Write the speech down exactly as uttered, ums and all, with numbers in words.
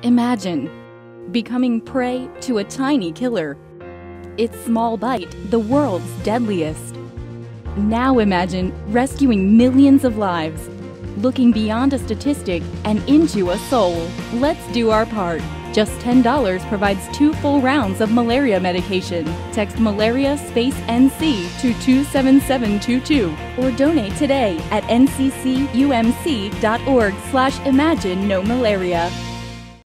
Imagine becoming prey to a tiny killer. Its small bite, the world's deadliest. Now imagine rescuing millions of lives, looking beyond a statistic and into a soul. Let's do our part. Just ten dollars provides two full rounds of malaria medication. Text malaria space N C to two seven seven two two or donate today at n c c u m c dot org slash imagine no malaria.